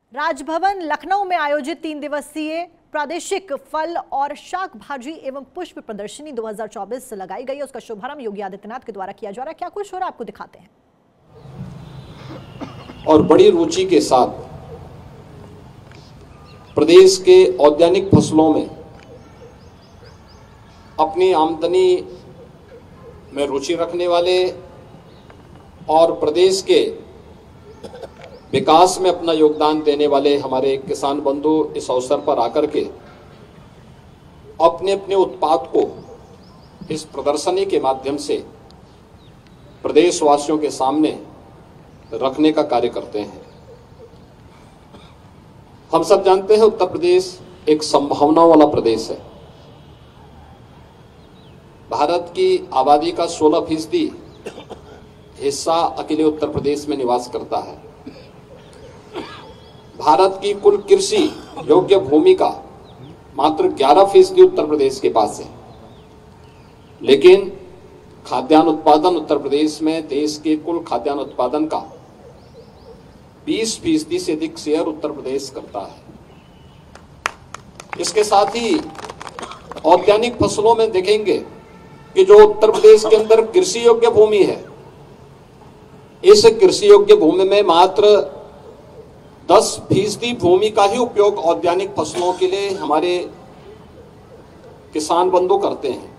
राजभवन लखनऊ में आयोजित 3 दिवसीय प्रादेशिक फल और शाक भाजी एवं पुष्प प्रदर्शनी 2024 लगाई गई। उसका शुभारंभ योगी आदित्यनाथ के द्वारा किया जा रहा है। क्या कुछ हो रहा है आपको दिखाते हैं। और बड़ी रुचि के साथ प्रदेश के औद्यानिक फसलों में अपनी आमदनी में रुचि रखने वाले और प्रदेश के विकास में अपना योगदान देने वाले हमारे किसान बंधु इस अवसर पर आकर के अपने अपने उत्पाद को इस प्रदर्शनी के माध्यम से प्रदेशवासियों के सामने रखने का कार्य करते हैं। हम सब जानते हैं उत्तर प्रदेश एक संभावनाओं वाला प्रदेश है। भारत की आबादी का 16% हिस्सा अकेले उत्तर प्रदेश में निवास करता है। भारत की कुल कृषि योग्य भूमि का मात्र 11% उत्तर प्रदेश के पास है, लेकिन खाद्यान्न उत्पादन उत्तर प्रदेश में देश के कुल खाद्यान्न उत्पादन का 20% से अधिक शेयर उत्तर प्रदेश करता है। इसके साथ ही औद्यानिक फसलों में देखेंगे कि जो उत्तर प्रदेश के अंदर कृषि योग्य भूमि है, इस कृषि योग्य भूमि में मात्र 10% भूमि का ही उपयोग औद्यानिक फसलों के लिए हमारे किसान बंधु करते हैं,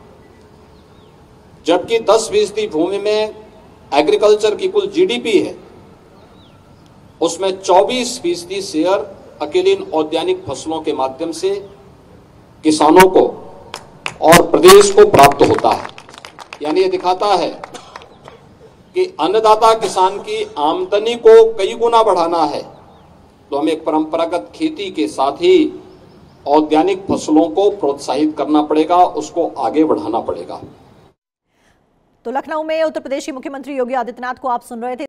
जबकि 10% भूमि में एग्रीकल्चर की कुल जीडीपी है, उसमें 24% शेयर अकेले इन औद्यानिक फसलों के माध्यम से किसानों को और प्रदेश को प्राप्त होता है। यानी ये दिखाता है कि अन्नदाता किसान की आमदनी को कई गुना बढ़ाना है तो हमें एक परंपरागत खेती के साथ ही औद्यानिक फसलों को प्रोत्साहित करना पड़ेगा, उसको आगे बढ़ाना पड़ेगा। तो लखनऊ में उत्तर प्रदेश के मुख्यमंत्री योगी आदित्यनाथ को आप सुन रहे थे।